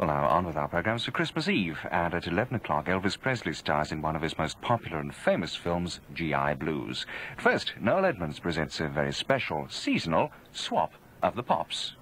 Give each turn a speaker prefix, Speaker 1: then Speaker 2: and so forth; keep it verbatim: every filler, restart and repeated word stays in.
Speaker 1: Well, now on with our programmes for Christmas Eve, and at eleven o'clock Elvis Presley stars in one of his most popular and famous films, G I Blues. First, Noel Edmonds presents a very special, seasonal swap of the pops.